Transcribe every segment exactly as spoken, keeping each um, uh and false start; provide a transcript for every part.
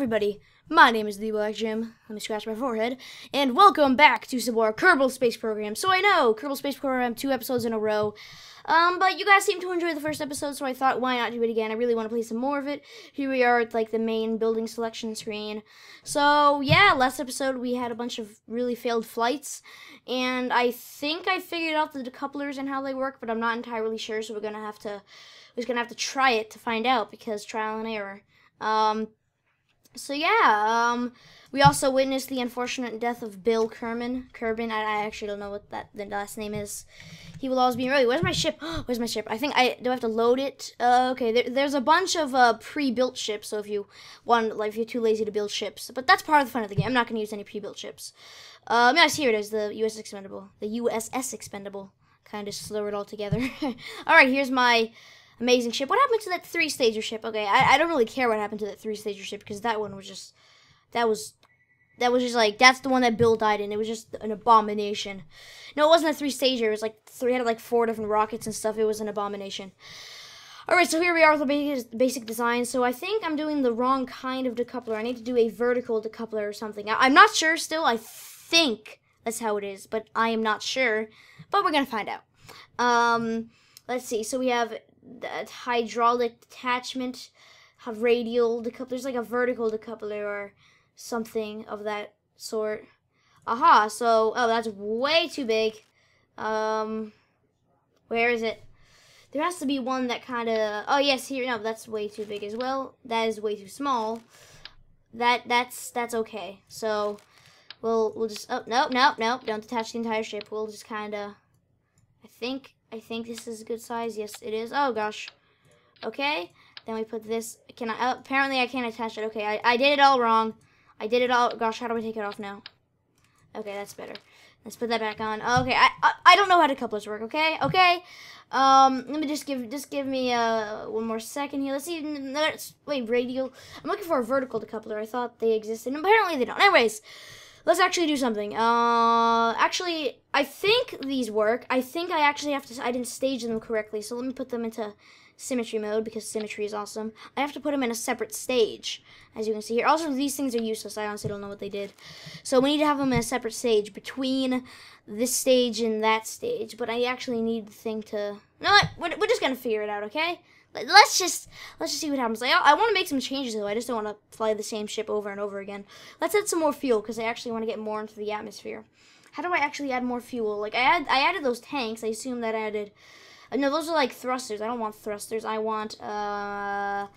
everybody, my name is the Black Jim, let me scratch my forehead, and welcome back to some more Kerbal Space Program. So I know, Kerbal Space Program, two episodes in a row, um, but you guys seem to enjoy the first episode, so I thought, why not do it again? I really want to play some more of it. Here we are at, like, the main building selection screen. So, yeah, last episode we had a bunch of really failed flights, and I think I figured out the decouplers and how they work, but I'm not entirely sure, so we're gonna have to, we're just gonna have to try it to find out, because trial and error. Um... So yeah, um, we also witnessed the unfortunate death of Bill Kerman. Kerbin, I, I actually don't know what that the last name is. He will always be really. Where's my ship? Where's my ship? I think I do I have to load it. Uh, okay, there, there's a bunch of uh, pre-built ships. So if you want, like, if you're too lazy to build ships, but that's part of the fun of the game. I'm not going to use any pre-built ships. Um, yes, here it is. The U S S Expendable. The U S S Expendable. Kind of slur it all together. All right, here's my amazing ship. What happened to that three-stager ship? Okay, I, I don't really care what happened to that three-stager ship because that one was just, that was, that was just like, that's the one that Bill died in. It was just an abomination. No, it wasn't a three-stager. It was like, three, it had like four different rockets and stuff. It was an abomination. Alright, so here we are with the basic, basic design. So I think I'm doing the wrong kind of decoupler. I need to do a vertical decoupler or something. I, I'm not sure still. I think that's how it is, but I am not sure. But we're going to find out. Um, let's see. So we have that hydraulic detachment, have radial decoupler. There's like a vertical decoupler or something of that sort. Aha, so, oh, that's way too big. Um, where is it? There has to be one that kind of, oh, yes, here, no, that's way too big as well. That is way too small. That, that's, that's okay. So, we'll, we'll just, oh, nope, nope, nope, don't detach the entire ship. We'll just kind of, I think, I think this is a good size. Yes, it is. Oh, gosh. Okay. Then we put this. Can I? Uh, apparently, I can't attach it. Okay, I, I did it all wrong. I did it all. Gosh, how do I take it off now? Okay, that's better. Let's put that back on. Okay, I I, I don't know how decouplers work. Okay, okay. Um, let me just give just give me uh one more second here. Let's see. Let's wait. Radial. I'm looking for a vertical decoupler. I thought they existed. And apparently, they don't. Anyways. Let's actually do something. Uh, actually, I think these work. I think I actually have to, I didn't stage them correctly, so let me put them into symmetry mode, because symmetry is awesome. I have to put them in a separate stage, as you can see here. Also, these things are useless. I honestly don't know what they did. So we need to have them in a separate stage, between this stage and that stage, but I actually need the thing to, no, we're, we're just going to figure it out, okay? Let's just let's just see what happens. I, I want to make some changes though. I just don't want to fly the same ship over and over again. Let's add some more fuel because I actually want to get more into the atmosphere. How do I actually add more fuel? Like I add I added those tanks. I assume that added. Uh, no, those are like thrusters. I don't want thrusters. I want. Uh,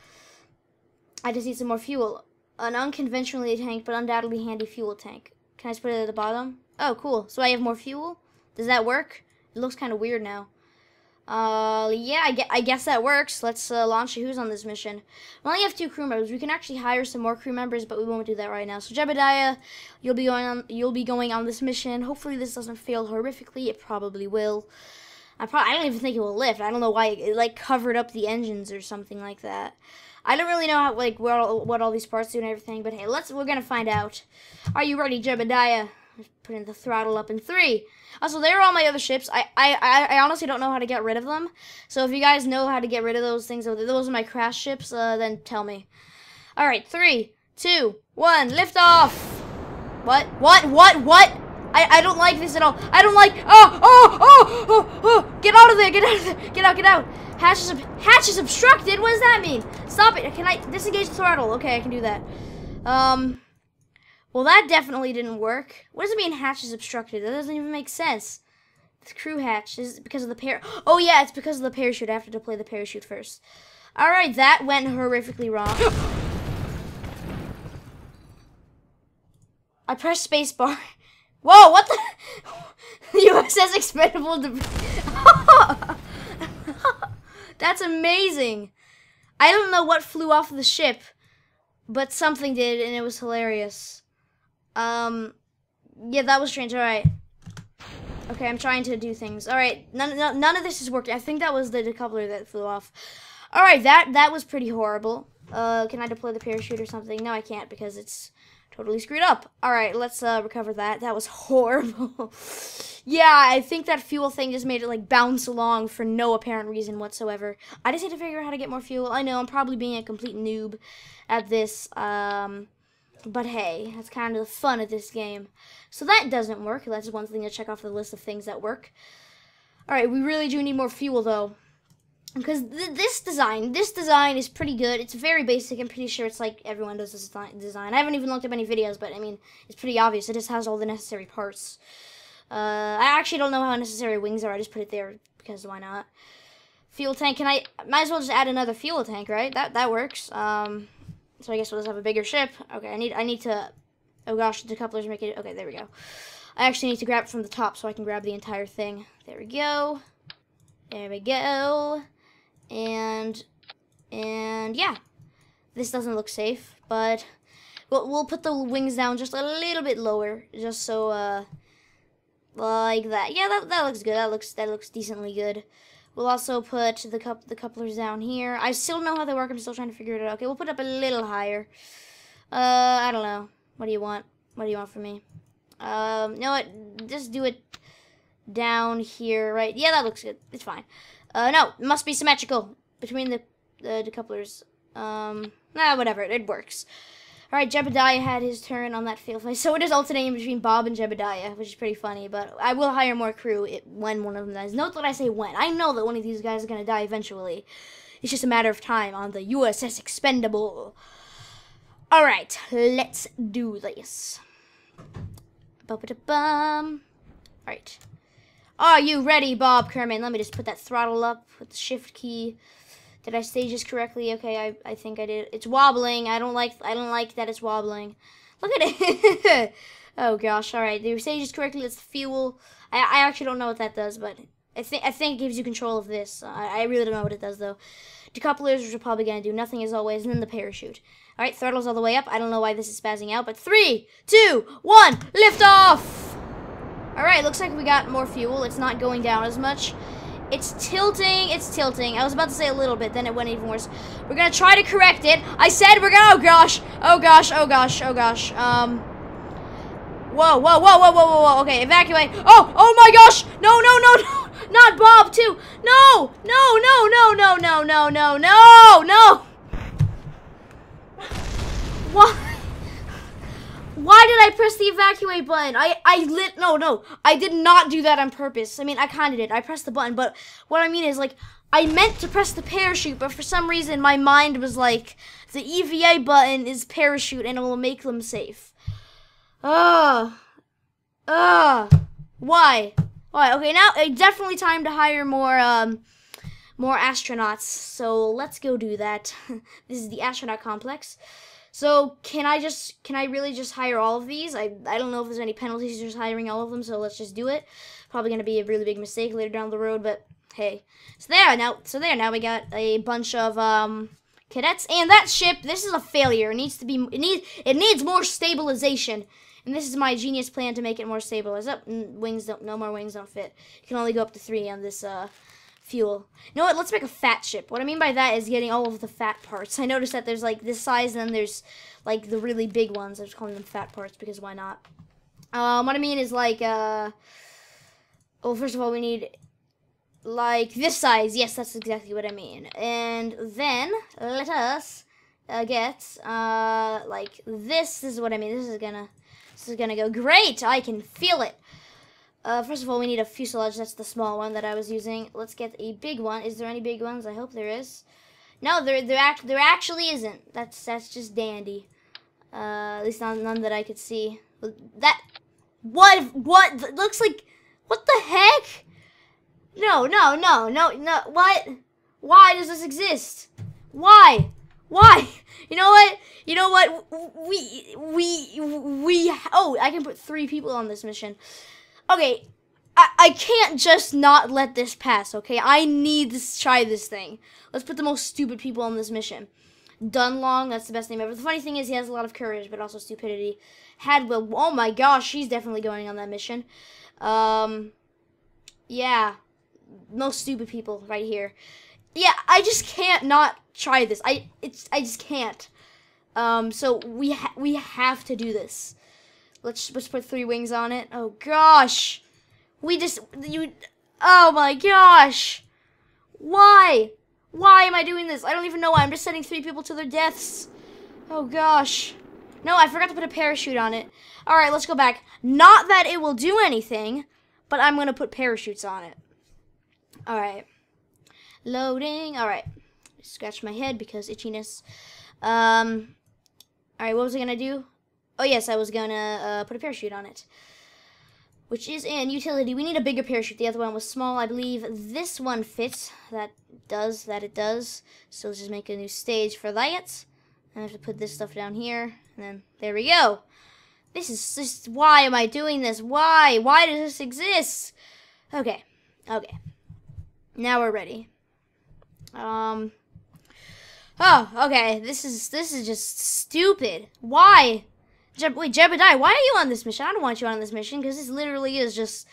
I just need some more fuel. An unconventionally tank, but undoubtedly handy fuel tank. Can I just put it at the bottom? Oh, cool. So I have more fuel. Does that work? It looks kind of weird now. Uh, yeah, I, I guess that works. Let's uh, launch a Who's on this mission. We only have two crew members. We can actually hire some more crew members, but we won't do that right now. So Jebediah, you'll be going on. You'll be going on this mission. Hopefully, this doesn't fail horrifically. It probably will. I probably. I don't even think it will lift. I don't know why it, it like covered up the engines or something like that. I don't really know how like what all, what all these parts do and everything. But hey, let's. We're gonna find out. Are you ready, Jebediah? Putting the throttle up in three. Also, there are all my other ships. I, I, I honestly don't know how to get rid of them. So if you guys know how to get rid of those things, those are my crash ships, uh, then tell me. Alright, three, two, one, lift off! What? What? What? What? I, I don't like this at all. I don't like, oh, oh, oh, oh, oh, get out of there, get out of there, get out, get out. Hatch is, hatch is obstructed, what does that mean? Stop it, can I disengage the throttle? Okay, I can do that. Um... Well, that definitely didn't work. What does it mean hatch is obstructed? That doesn't even make sense. The crew hatch is because of the par- Oh, yeah, it's because of the parachute. I have to deploy the parachute first. Alright, that went horrifically wrong. I pressed spacebar. Whoa, what the? U S S Expendable debris. That's amazing. I don't know what flew off of the ship, but something did, and it was hilarious. Um, yeah, that was strange. All right. Okay, I'm trying to do things. All right, none, none, none of this is working. I think that was the decoupler that flew off. All right, that that was pretty horrible. Uh, can I deploy the parachute or something? No, I can't because it's totally screwed up. All right, let's uh, recover that. That was horrible. Yeah, I think that fuel thing just made it like bounce along for no apparent reason whatsoever. I just need to figure out how to get more fuel. I know I'm probably being a complete noob at this. Um. But hey, that's kind of the fun of this game. So that doesn't work. That's one thing to check off the list of things that work. Alright, we really do need more fuel, though. Because th this design, this design is pretty good. It's very basic. I'm pretty sure it's like everyone does this design. I haven't even looked up any videos, but I mean, it's pretty obvious. It just has all the necessary parts. Uh, I actually don't know how necessary wings are. I just put it there because why not? Fuel tank. Can I? Might as well just add another fuel tank, right? That that works. Um, so I guess we'll just have a bigger ship. Okay, I need I need to. Oh gosh, the couplers make it. Okay, there we go. I actually need to grab it from the top so I can grab the entire thing. There we go. There we go. And, and yeah, this doesn't look safe, but we'll, we'll put the wings down just a little bit lower, just so, uh, like that. Yeah, that, that looks good. That looks, that looks decently good. We'll also put the cup, the couplers down here. I still don't know how they work. I'm still trying to figure it out. Okay, we'll put up a little higher. Uh, I don't know. What do you want? What do you want from me? Um, you know what? Just do it down here, right? Yeah, that looks good. It's fine. Uh, no, it must be symmetrical between the, the decouplers. Um, nah, whatever, it works. Alright, Jebediah had his turn on that field. So it is alternating between Bob and Jebediah, which is pretty funny, but I will hire more crew it, when one of them dies. Note that I say when. I know that one of these guys is going to die eventually. It's just a matter of time on the U S S Expendable. Alright, let's do this. Ba-ba-da-bum. Alright. Are you ready, Bob Kerman? Let me just put that throttle up with the shift key. Did I stage this correctly? Okay, I, I think I did. It's wobbling. I don't like I don't like that it's wobbling. Look at it. Oh gosh. All right. The stage is correctly. Let's fuel. I I actually don't know what that does, but I think I think it gives you control of this. I, I really don't know what it does though. Decouplers, which are probably gonna do nothing as always, and then the parachute. All right, throttle's all the way up. I don't know why this is spazzing out, but three, two, one, lift off. Alright, looks like we got more fuel. It's not going down as much. It's tilting. It's tilting. I was about to say a little bit, then it went even worse. We're going to try to correct it. I said we're going to... Oh, gosh. Oh, gosh. Oh, gosh. Oh, gosh. Um... Whoa, whoa, whoa, whoa, whoa, whoa, whoa. Okay, evacuate. Oh, oh, my gosh. No, no, no, no. Not Bob, too. No, no, no, no, no, no, no, no, no, no. What? Why did I press the evacuate button? I, I lit, no, no, I did not do that on purpose. I mean, I kind of did. I pressed the button, but what I mean is, like, I meant to press the parachute, but for some reason, my mind was like, the E V A button is parachute, and it will make them safe. Ugh. Ugh. Why? Why? Okay, now, it's definitely time to hire more, um, more astronauts. So, let's go do that. This is the astronaut complex. So, can I just, can I really just hire all of these? I, I don't know if there's any penalties to just hiring all of them, so let's just do it. Probably going to be a really big mistake later down the road, but hey. So there, now, so there, now we got a bunch of, um, cadets. And that ship, this is a failure. It needs to be, it needs, it needs more stabilization. And this is my genius plan to make it more stable. Is up, wings don't, no more wings don't fit. You can only go up to three on this, uh, fuel. You know what? Let's make a fat ship. What I mean by that is getting all of the fat parts. I noticed that there's like this size and then there's like the really big ones. I'm just calling them fat parts because why not? Um, what I mean is like, uh, well, first of all, we need like this size. Yes, that's exactly what I mean. And then let us uh, get uh, like this. This is what I mean. This is gonna, this is gonna go great. I can feel it. Uh, first of all, we need a fuselage. That's the small one that I was using. Let's get a big one. Is there any big ones? I hope there is. No, there there, act there actually isn't. That's that's just dandy. Uh, at least not none that I could see. That what what that looks like? What the heck? No, no, no, no, no. What? Why does this exist? Why? Why? You know what? You know what? We we we. Oh, I can put three people on this mission. Okay, I, I can't just not let this pass, okay? I need to try this thing. Let's put the most stupid people on this mission. Dunlong, that's the best name ever. The funny thing is he has a lot of courage, but also stupidity. Hadwell, oh my gosh, she's definitely going on that mission. Um, yeah, most stupid people right here. Yeah, I just can't not try this. I it's I just can't. Um, so we ha we have to do this. Let's let's put three wings on it. Oh gosh, we just you. Oh my gosh, why? Why am I doing this? I don't even know why. I'm just sending three people to their deaths. Oh gosh. No, I forgot to put a parachute on it. All right, let's go back. Not that it will do anything, but I'm going to put parachutes on it. All right. Loading. All right. Scratch my head because itchiness. Um, all right, what was I going to do? Oh, yes, I was going to uh, put a parachute on it, which is in utility. We need a bigger parachute. The other one was small. I believe this one fits. That does, that it does. So let's just make a new stage for that. I have to put this stuff down here, and then there we go. This is just, why am I doing this? Why? Why does this exist? Okay, okay. Now we're ready. Um. Oh, okay. This is this is just stupid. Why? Je wait, Jebediah, why are you on this mission? I don't want you on this mission because this literally is just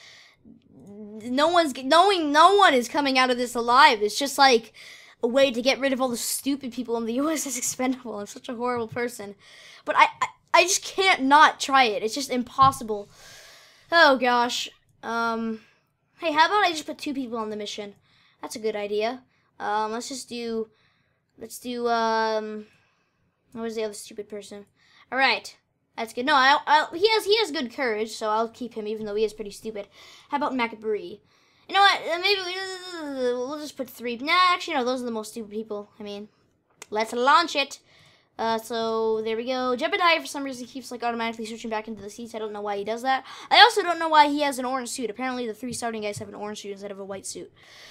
no one's knowing. No one is coming out of this alive. It's just like a way to get rid of all the stupid people in the U S S Expendable. I'm such a horrible person. But I, I, I just can't not try it. It's just impossible. Oh, gosh. Um, hey, how about I just put two people on the mission? That's a good idea. Um, let's just do, let's do, um, what was the other stupid person? All right. That's good. No, I, I, he has, he has good courage, so I'll keep him, even though he is pretty stupid. How about MacBree? You know what? Maybe we, we'll just put three. Nah, actually, no. Those are the most stupid people. I mean, let's launch it. Uh, so there we go. Jebediah, for some reason, keeps like automatically switching back into the seats. I don't know why he does that. I also don't know why he has an orange suit. Apparently, the three starting guys have an orange suit instead of a white suit.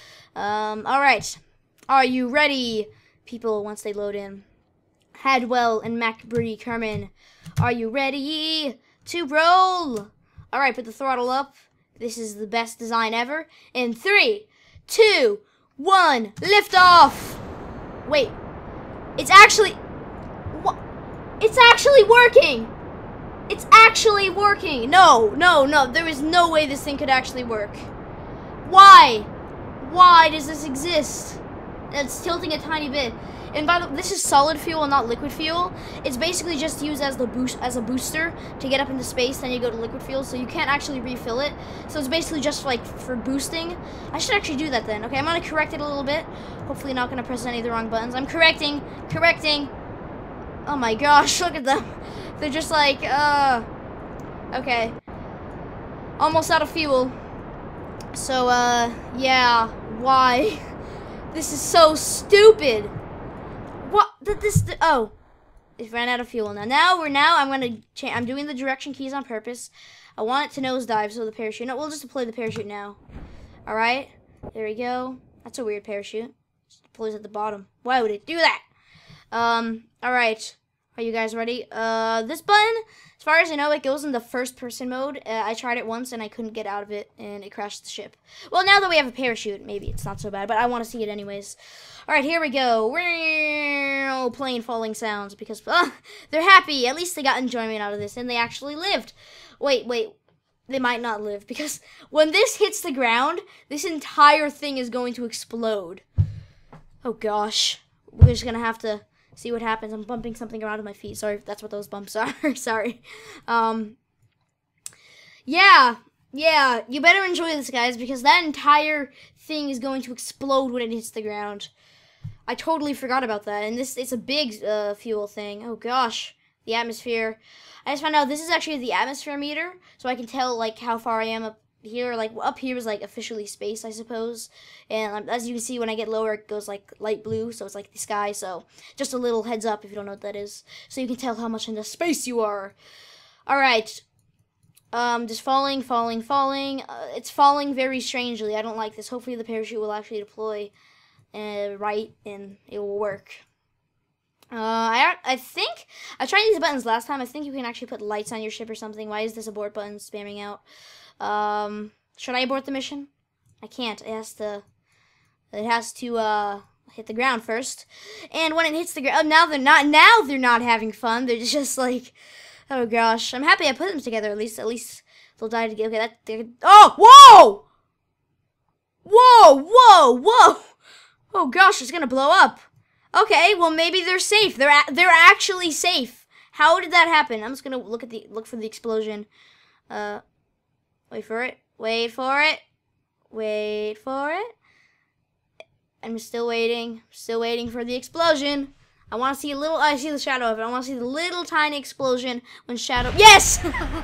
Um, all right. Are you ready, people? Once they load in, Hadwell and MacBree Kerman, are you ready to roll? All right, put the throttle up. This is the best design ever. In three, two, one, lift off. Wait, it's actually, what? It's actually working. It's actually working. No, no, no. There is no way this thing could actually work. Why? Why does this exist? It's tilting a tiny bit. And by the way, this is solid fuel, not liquid fuel. It's basically just used as the boost as a booster to get up into space. Then you go to liquid fuel, so you can't actually refill it. So it's basically just like for boosting. I should actually do that then. Okay, I'm gonna correct it a little bit. Hopefully, not gonna press any of the wrong buttons. I'm correcting, correcting. Oh my gosh, look at them. They're just like, uh, okay, almost out of fuel. So, uh, yeah, why? This is so stupid. What? Did this? Th oh, it ran out of fuel. Now, now we're now. I'm gonna. Cha I'm doing the direction keys on purpose. I want it to nosedive, so the parachute. No, we'll just deploy the parachute now. All right. There we go. That's a weird parachute. It deploys at the bottom. Why would it do that? Um. All right. Are you guys ready? Uh, this button, as far as I know, it goes in the first-person mode. Uh, I tried it once and I couldn't get out of it, and it crashed the ship. Well, now that we have a parachute, maybe it's not so bad, but I want to see it anyways. All right, here we go. We're playing falling sounds because uh, they're happy. At least they got enjoyment out of this, and they actually lived. Wait, wait. They might not live because when this hits the ground, this entire thing is going to explode. Oh gosh, we're just gonna have to see what happens. I'm bumping something around with my feet. Sorry if that's what those bumps are. Sorry. Um, yeah, yeah. You better enjoy this, guys, because that entire thing is going to explode when it hits the ground. I totally forgot about that. And this, it's a big uh, fuel thing. Oh gosh, the atmosphere. I just found out this is actually the atmosphere meter, so I can tell like how far I am up here. Like up here is like officially space, I suppose. And um, as you can see, when I get lower, it goes like light blue, so it's like the sky. So just a little heads up if you don't know what that is, so you can tell how much into space you are. All right. Um, just falling, falling, falling. Uh, it's falling very strangely. I don't like this. Hopefully the parachute will actually deploy uh, right and it will work. Uh, I, I think, I tried these buttons last time. I think you can actually put lights on your ship or something. Why is this abort button spamming out? Um, should I abort the mission? I can't. It has to, it has to, uh, hit the ground first. And when it hits the ground, now they're not, now they're not having fun. They're just like, oh gosh. I'm happy I put them together. At least, at least they'll die together. Okay, that, they're, oh, whoa! Whoa, whoa, whoa! Oh gosh, it's gonna blow up. Okay, well maybe they're safe. They're a they're actually safe. How did that happen? I'm just gonna look at the look for the explosion. Uh, wait for it. Wait for it. Wait for it. I'm still waiting. Still waiting for the explosion. I want to see a little, I see the shadow of it. I want to see the little tiny explosion when shadow, yes!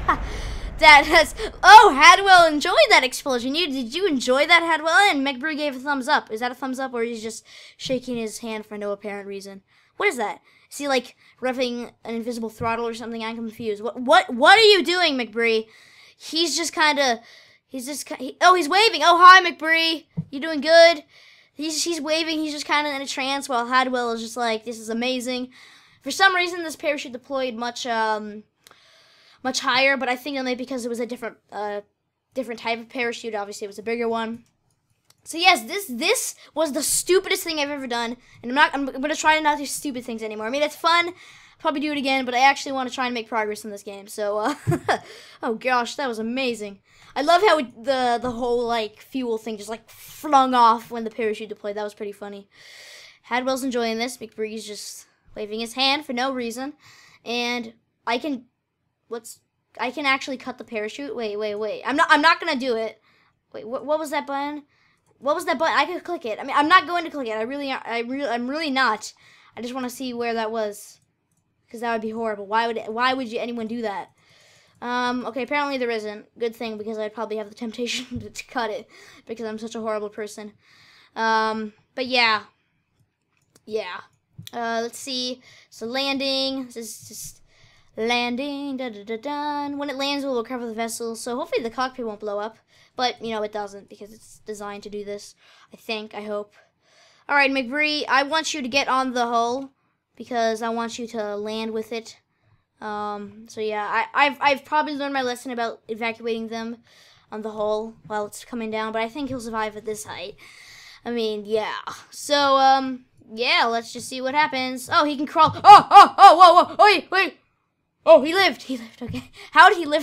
that has, oh, Hadwell enjoyed that explosion. You, did you enjoy that, Hadwell? And McBree gave a thumbs up. Is that a thumbs up, or he's just shaking his hand for no apparent reason? What is that? Is he like revving an invisible throttle or something? I'm confused. What, what, what are you doing, McBree? He's just kind of, he's just, he, oh, he's waving. Oh, hi, McBree. You doing good? He's, he's waving. He's just kind of in a trance while Hadwell is just like, this is amazing. For some reason, this parachute deployed much, um, much higher, but I think only because it was a different, uh, different type of parachute. Obviously, it was a bigger one. So yes, this this was the stupidest thing I've ever done, and I'm not. I'm gonna try to not do stupid things anymore. I mean, it's fun. Probably do it again, but I actually want to try and make progress in this game. So, uh, oh gosh, that was amazing. I love how it, the the whole like fuel thing just like flung off when the parachute deployed. That was pretty funny. Hadwell's enjoying this. McBree's just waving his hand for no reason, and I can. What's I can actually cut the parachute. Wait, wait, wait. I'm not. I'm not gonna do it. Wait, what? What was that button? What was that button? I could click it. I mean, I'm not going to click it. I really, I really, I'm really not. I just want to see where that was, because that would be horrible. Why would, why would you, anyone do that? Um, okay, apparently there isn't. Good thing, because I'd probably have the temptation to cut it, because I'm such a horrible person. Um, but yeah, yeah. Uh, let's see. So landing. This is just landing. Da da da da. When it lands, we'll recover the vessel. So hopefully the cockpit won't blow up. But, you know, it doesn't because it's designed to do this. I think, I hope. Alright, McBree, I want you to get on the hull because I want you to land with it. Um, so yeah, I, I've, I've probably learned my lesson about evacuating them on the hull while it's coming down, but I think he'll survive at this height. I mean, yeah. So, um, yeah, let's just see what happens. Oh, he can crawl. Oh, oh, oh, whoa, whoa, wait, wait. Oh, he lived. He lived. Okay. How did he live?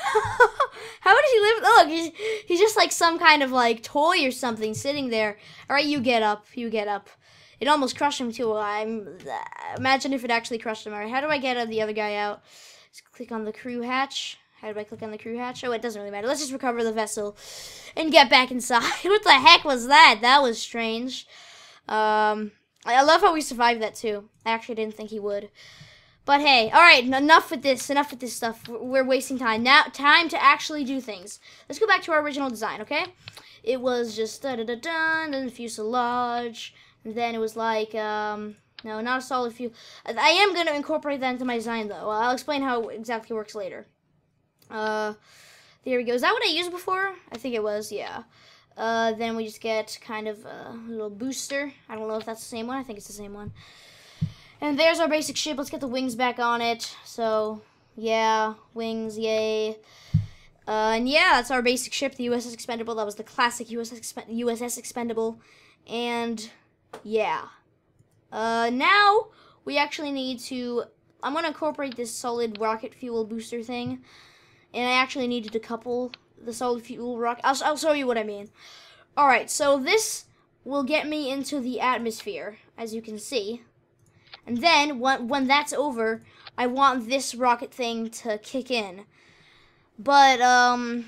How did he live? Look, he's, he's just like some kind of like toy or something sitting there. All right, you get up. You get up. It almost crushed him too. I'm. Imagine if it actually crushed him. All right. How do I get the other guy out? Just click on the crew hatch. How do I click on the crew hatch? Oh, it doesn't really matter. Let's just recover the vessel and get back inside. What the heck was that? That was strange. Um, I love how we survived that too. I actually didn't think he would. But hey, all right, enough with this, enough with this stuff. We're wasting time. Now, time to actually do things. Let's go back to our original design, okay? It was just da-da-da-da, then the fuselage, and then it was like, um, no, not a solid fuel. I am going to incorporate that into my design, though. I'll explain how it exactly works later. Uh, there we go. Is that what I used before? I think it was, yeah. Uh, then we just get kind of a little booster. I don't know if that's the same one. I think it's the same one. And there's our basic ship. Let's get the wings back on it. So, yeah, wings, yay. Uh, and yeah, that's our basic ship, the U S S Expendable. That was the classic U S S, Expen U S S Expendable. And, yeah. Uh, now, we actually need to... I'm going to incorporate this solid rocket fuel booster thing. And I actually need to decouple the solid fuel rocket. I'll, I'll show you what I mean. Alright, so this will get me into the atmosphere, as you can see. And then, when, when that's over, I want this rocket thing to kick in. But, um...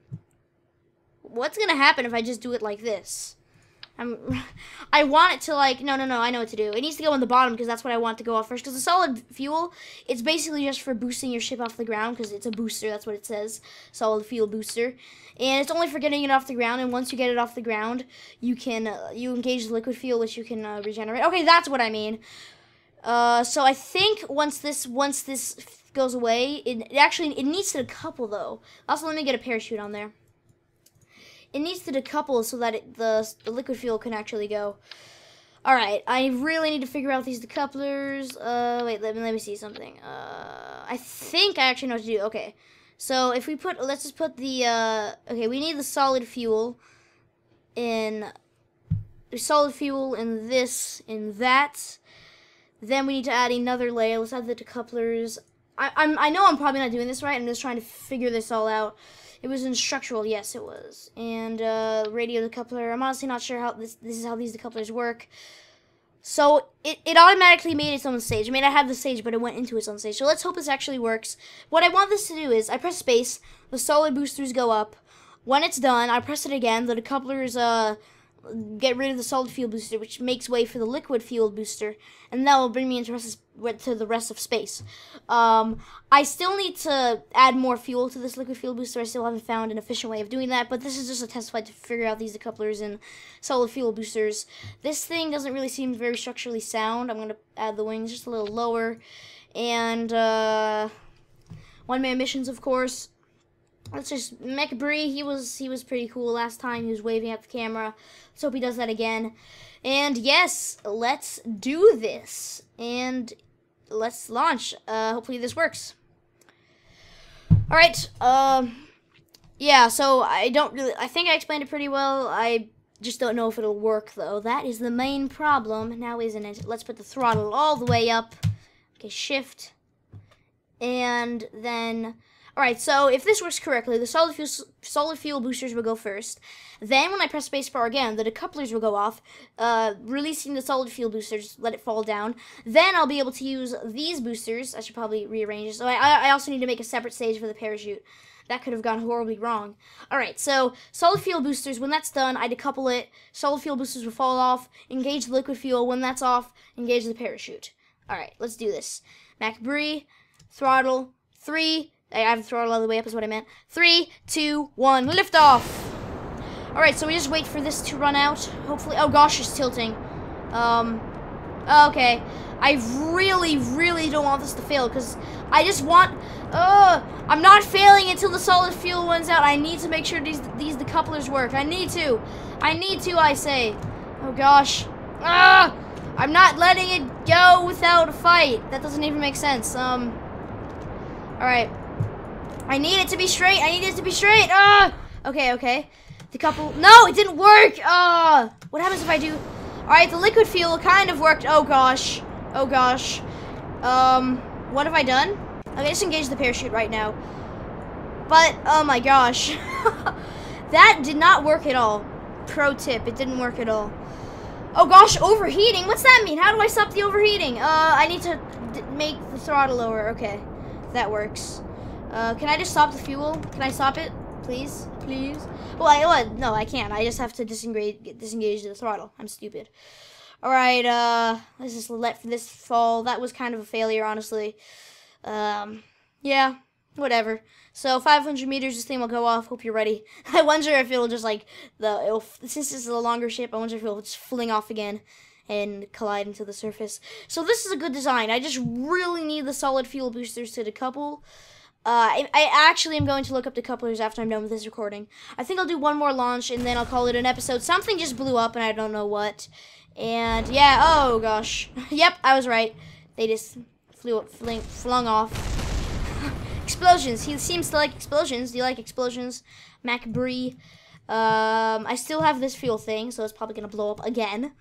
what's gonna happen if I just do it like this? I'm, I want it to, like... No, no, no, I know what to do. It needs to go on the bottom, because that's what I want to go off first. Because the solid fuel, it's basically just for boosting your ship off the ground, because it's a booster, that's what it says. Solid fuel booster. And it's only for getting it off the ground, and once you get it off the ground, you can, uh, you engage the liquid fuel, which you can uh, regenerate. Okay, that's what I mean. Uh, so I think once this once this goes away, it, it actually it needs to decouple though. Also, let me get a parachute on there. It needs to decouple so that it, the the liquid fuel can actually go. All right, I really need to figure out these decouplers. Uh, wait, let me let me see something. Uh, I think I actually know what to do. Okay, so if we put, let's just put the uh, okay, we need the solid fuel in the solid fuel in this in that. Then we need to add another layer. Let's add the decouplers. I, I'm, I know I'm probably not doing this right. I'm just trying to figure this all out. It was in structural. Yes, it was. And uh, radio decoupler. I'm honestly not sure how this, this is how these decouplers work. So it, it automatically made its own stage. I mean, I have the stage, but it went into its own stage. So let's hope this actually works. What I want this to do is I press space. The solid boosters go up. When it's done, I press it again. The decouplers uh, get rid of the solid fuel booster, which makes way for the liquid fuel booster, and that will bring me into rest of, to the rest of space. Um, I still need to add more fuel to this liquid fuel booster. I still haven't found an efficient way of doing that, but this is just a test flight to figure out these decouplers and solid fuel boosters. This thing doesn't really seem very structurally sound. I'm going to add the wings just a little lower, and uh, one-man missions, of course. Let's just Mech Bree. He was he was pretty cool last time. He was waving at the camera. Let's hope he does that again. And yes, let's do this. And let's launch. Uh, hopefully this works. All right. Um. Yeah. So I don't really. I think I explained it pretty well. I just don't know if it'll work though. That is the main problem now, isn't it? Let's put the throttle all the way up. Okay. Shift. And then. Alright, so if this works correctly, the solid fuel, solid fuel boosters will go first. Then when I press spacebar again, the decouplers will go off, uh, releasing the solid fuel boosters, let it fall down. Then I'll be able to use these boosters. I should probably rearrange this. So I, I also need to make a separate stage for the parachute. That could have gone horribly wrong. Alright, so solid fuel boosters, when that's done, I decouple it. Solid fuel boosters will fall off, engage the liquid fuel. When that's off, engage the parachute. Alright, let's do this. Mech Bree, throttle, three, I have the throttle all the way up is what I meant. Three, two, one, lift off. Alright, so we just wait for this to run out. Hopefully, oh gosh, it's tilting. Um, okay. I really, really don't want this to fail, because I just want, uh, I'm not failing until the solid fuel runs out. I need to make sure these, these decouplers work. I need to. I need to, I say. Oh gosh. Ah! I'm not letting it go without a fight. That doesn't even make sense. Um, alright. I need it to be straight. I need it to be straight. Ah! Okay, okay. The couple. No, it didn't work. Ah! What happens if I do? All right, the liquid fuel kind of worked. Oh gosh. Oh gosh. Um, what have I done? Okay, disengage the parachute right now. But oh my gosh, that did not work at all. Pro tip: it didn't work at all. Oh gosh, overheating. What's that mean? How do I stop the overheating? Uh, I need to d make the throttle lower. Okay, that works. Uh, can I just stop the fuel? Can I stop it? Please? Please? Well, I, well, no, I can't. I just have to disengage, disengage the throttle. I'm stupid. Alright, uh, let's just let this fall. That was kind of a failure, honestly. Um, yeah, whatever. So, five hundred meters, this thing will go off. Hope you're ready. I wonder if it'll just, like, the, it'll, since this is a longer ship, I wonder if it'll just fling off again and collide into the surface. So, this is a good design. I just really need the solid fuel boosters to decouple. Uh, I, I actually am going to look up decouplers after I'm done with this recording. I think I'll do one more launch, and then I'll call it an episode. Something just blew up, and I don't know what. And, yeah, oh, gosh. Yep, I was right. They just flew, fling, flung off. Explosions. He seems to like explosions. Do you like explosions? Mech Bree. Um, I still have this fuel thing, so it's probably going to blow up again.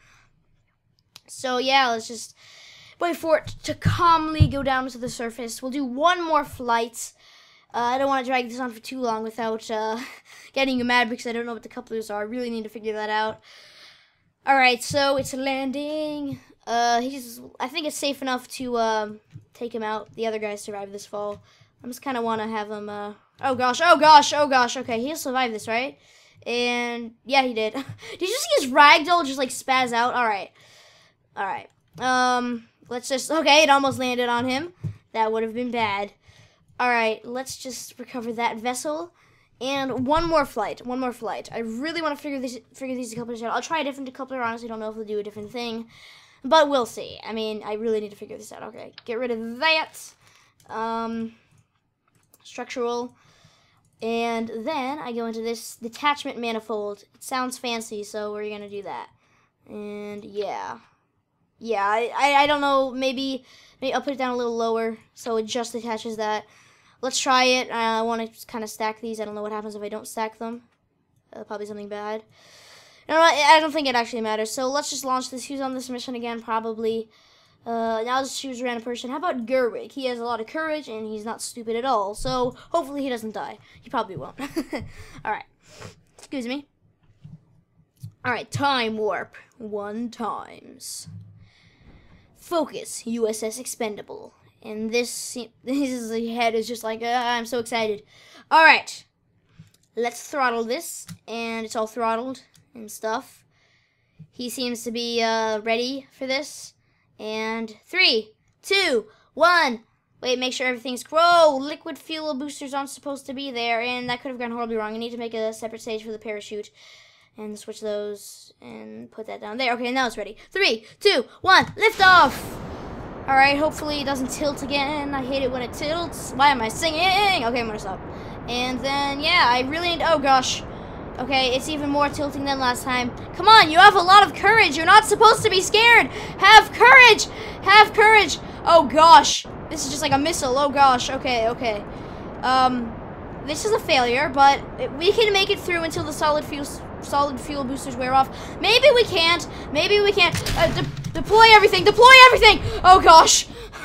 So, yeah, let's just wait for it to calmly go down to the surface. We'll do one more flight. Uh, I don't want to drag this on for too long without uh, getting you mad because I don't know what the couplers are. I really need to figure that out. Alright, so it's landing. Uh, he's. I think it's safe enough to um, take him out. The other guys survived this fall. I just kind of want to have him. Uh, oh gosh, oh gosh, oh gosh. Okay, he'll survive this, right? And yeah, he did. Did you see his ragdoll just like spaz out? Alright. Alright. Um. Let's just, okay, it almost landed on him. That would have been bad. Alright, let's just recover that vessel. And one more flight, one more flight. I really want to figure these, figure these decouplers out. I'll try a different decoupler. Honestly, don't know if they'll do a different thing. But we'll see. I mean, I really need to figure this out. Okay, get rid of that. Um, structural. And then I go into this detachment manifold. It sounds fancy, so we're going to do that. And yeah. Yeah, I, I, I don't know, maybe, maybe I'll put it down a little lower so it just attaches that. Let's try it. I want to kind of stack these. I don't know what happens if I don't stack them. Uh, probably something bad. You know what? I don't think it actually matters. So let's just launch this. Who's on this mission again? Probably. Uh, now let's choose a random person. How about Gerwig? He has a lot of courage and he's not stupid at all. So hopefully he doesn't die. He probably won't. Alright. Excuse me. Alright, time warp. One times. Focus, U S S Expendable. And this, his head is just like, uh, I'm so excited. Alright. Let's throttle this. And it's all throttled and stuff. he seems to be uh, ready for this. And three, two, one. Wait, make sure everything's... Whoa, liquid fuel boosters aren't supposed to be there, and that could have gone horribly wrong. I need to make a separate stage for the parachute. And switch those, and put that down there. Okay, now it's ready. Three, two, one, lift off! Alright, hopefully it doesn't tilt again. I hate it when it tilts. Why am I singing? Okay, I'm gonna stop. And then, yeah, I really need... Oh, gosh. Okay, it's even more tilting than last time. Come on, you have a lot of courage. You're not supposed to be scared. Have courage! Have courage! Oh, gosh. This is just like a missile. Oh, gosh. Okay, okay. Um, this is a failure, but we can make it through until the solid fuel, solid fuel boosters wear off. Maybe we can't. Maybe we can't. Uh, de deploy everything. Deploy everything! Oh, gosh.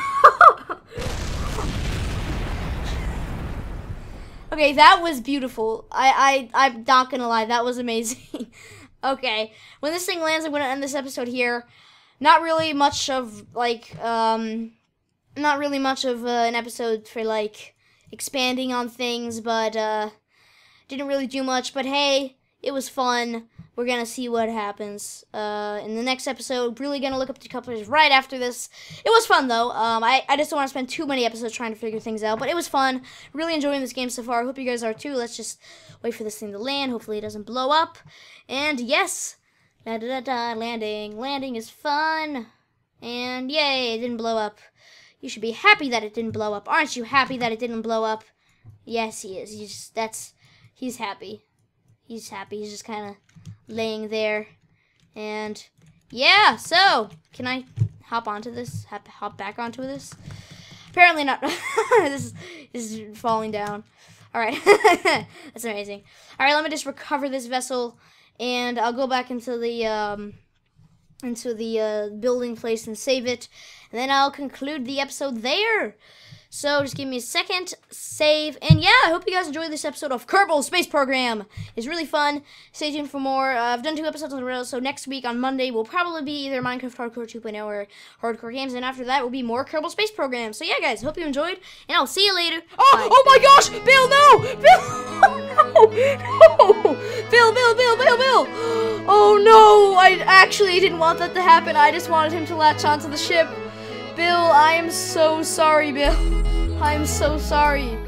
Okay, that was beautiful. I, I, I'm not gonna lie, that was amazing. Okay, when this thing lands, I'm gonna end this episode here. Not really much of, like, um, not really much of uh, an episode for, like, expanding on things, but, uh, didn't really do much. But, hey, it was fun. We're gonna see what happens uh, in the next episode. Really gonna look up the couplers right after this. It was fun, though. Um, I, I just don't want to spend too many episodes trying to figure things out, but it was fun. Really enjoying this game so far. I hope you guys are, too. Let's just wait for this thing to land. Hopefully it doesn't blow up. And, yes, da-da-da-da, landing. Landing is fun. And, yay, it didn't blow up. You should be happy that it didn't blow up. Aren't you happy that it didn't blow up? Yes, he is. He's, that's, he's happy. He's happy. He's just kind of laying there. And yeah, so can I hop onto this? Hop, hop back onto this? Apparently not. this, is, this is falling down. All right. That's amazing. All right, let me just recover this vessel, and I'll go back into the um, into the uh, building place and save it, and then I'll conclude the episode there. So just give me a second, save, and yeah, I hope you guys enjoyed this episode of Kerbal Space Program. It's really fun. Stay tuned for more. Uh, I've done two episodes in a row, so next week on Monday will probably be either Minecraft Hardcore two point oh or Hardcore Games, and after that will be more Kerbal Space Program. So yeah, guys, hope you enjoyed, and I'll see you later. Oh, Bye. Oh my gosh, Bill, no! Bill, no, no! Bill, Bill, Bill, Bill, Bill! Oh no, I actually didn't want that to happen. I just wanted him to latch onto the ship. Bill, I am so sorry, Bill. I'm so sorry.